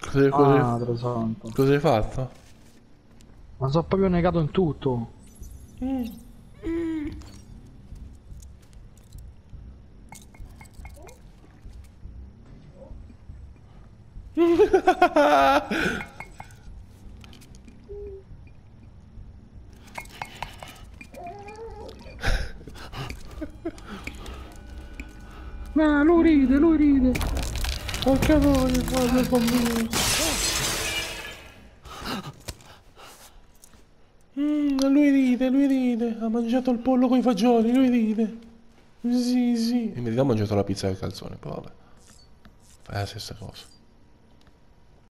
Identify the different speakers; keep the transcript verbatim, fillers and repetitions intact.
Speaker 1: Cosa, cosa,
Speaker 2: Madre santa.
Speaker 1: cosa hai fatto?
Speaker 2: Ma sono proprio negato in tutto.
Speaker 1: Mm.
Speaker 2: Ma lui ride, lui ride.
Speaker 1: Porca noia, guarda bambino. Mm, lui ride, lui ride. Ha mangiato il pollo con i fagioli, lui ride. Sì, sì. E in verità ha mangiato la pizza del calzone, però vabbè. Fai la stessa cosa.